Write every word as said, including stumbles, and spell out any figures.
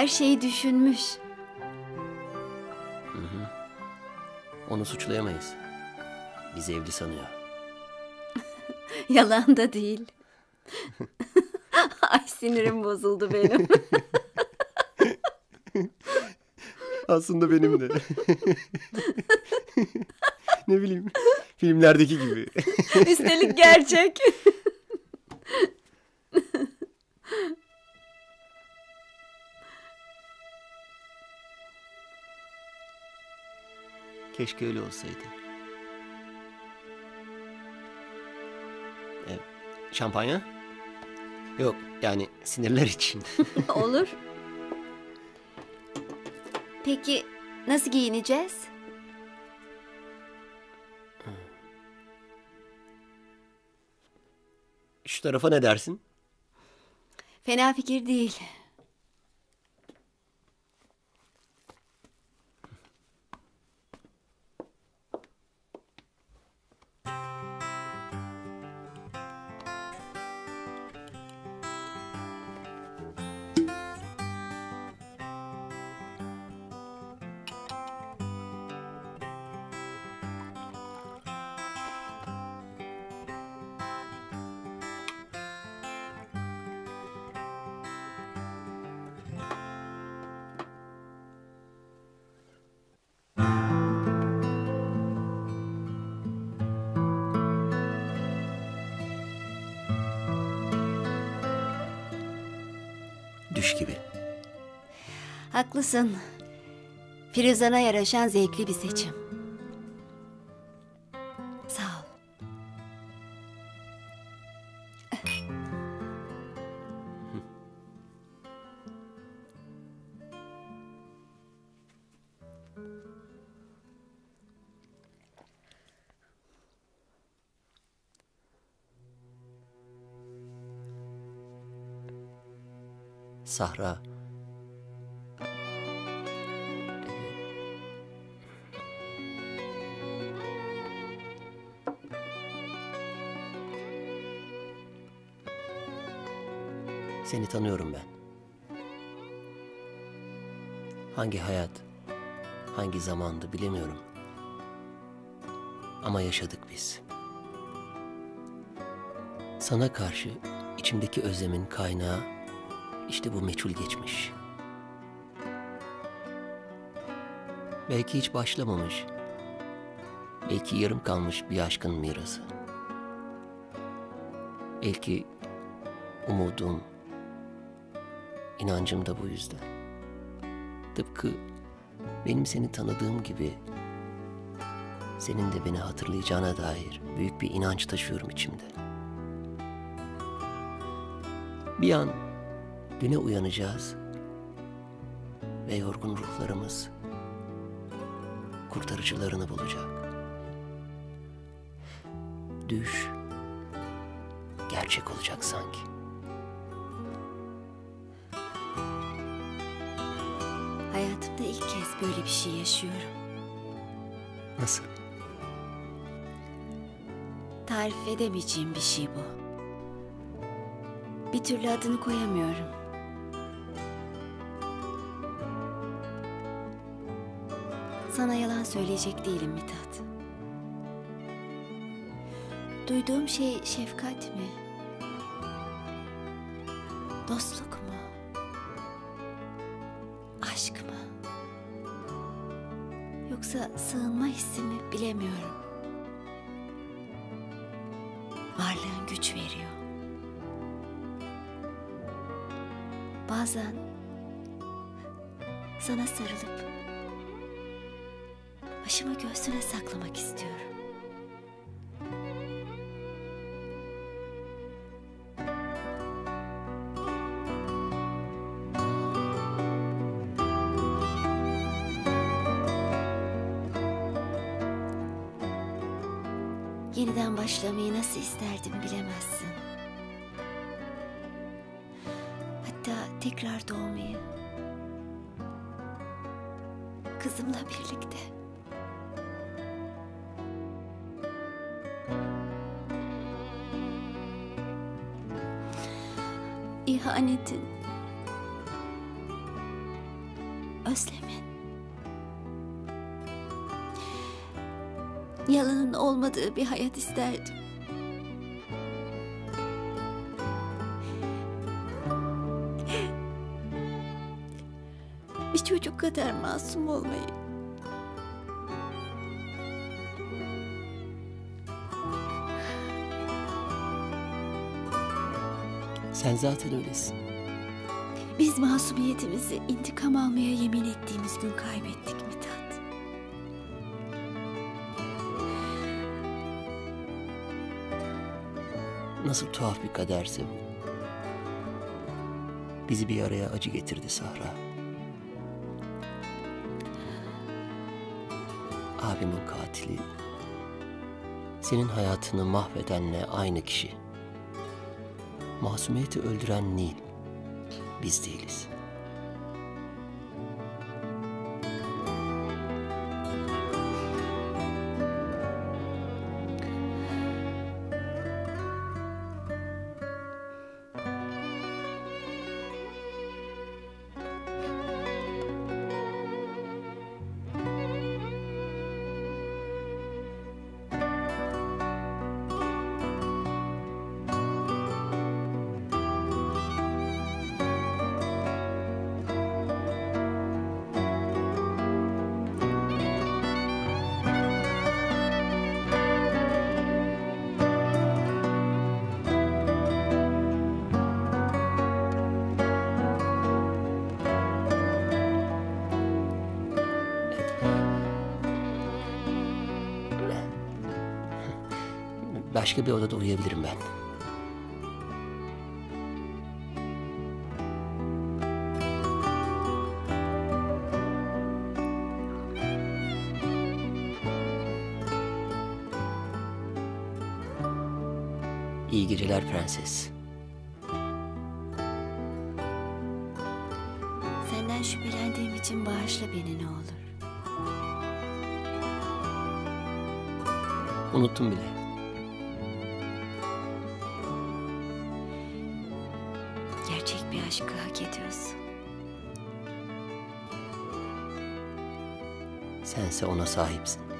her şeyi düşünmüş. Onu suçlayamayız. Bizi evli sanıyor. Yalan da değil. Ay sinirim bozuldu benim. Aslında benim de. Ne bileyim, filmlerdeki gibi. Üstelik gerçek. Keşke öyle olsaydı. Evet. Şampanya? Yok, yani sinirler için. Olur. Peki nasıl giyineceğiz? Şu tarafa ne dersin? Fena fikir değil. Düş gibi. Haklısın. Firuzan'a yaraşan zevkli bir seçim. Sağ ol. Sahra. Seni tanıyorum ben. Hangi hayat, hangi zamandı bilemiyorum. Ama yaşadık biz. Sana karşı içimdeki özlemin kaynağı işte bu meçhul geçmiş. Belki hiç başlamamış, belki yarım kalmış bir aşkın mirası. Belki umudum, inancım da bu yüzden. Tıpkı benim seni tanıdığım gibi senin de beni hatırlayacağına dair büyük bir inanç taşıyorum içimde. Bir an güne uyanacağız ve yorgun ruhlarımız kurtarıcılarını bulacak. Düş gerçek olacak sanki. Hayatımda ilk kez böyle bir şey yaşıyorum. Nasıl? Tarif edemeyeceğim bir şey bu. Bir türlü adını koyamıyorum. Sana yalan söyleyecek değilim Mithat. Duyduğum şey şefkat mi? Dostluk mu? Aşk mı? Yoksa sığınma hissi mi bilemiyorum. Varlığın güç veriyor. Bazen sana sarılıp başımı göğsüne saklamak istiyorum. Yeniden başlamayı nasıl isterdim bilemezsin. Hatta tekrar doğmayı. Kızımla birlikte. İhanetin, Özlem'in. Yalanın olmadığı bir hayat isterdim. Bir çocuk kadar masum olmayı. Sen zaten öylesin. Biz masumiyetimizi intikam almaya yemin ettiğimiz gün kaybettik Mithat. Nasıl tuhaf bir kaderse bu. Bizi bir araya acı getirdi Sahra. Abimin katili, senin hayatını mahvedenle aynı kişi. Masumiyeti öldüren Nil, biz değiliz. Başka bir odada uyuyabilirim ben. İyi geceler prenses. Senden şüphelendiğim için bağışla beni ne olur. Unuttum bile. Gerçek bir aşkı hak ediyorsun. Sense ona sahipsin.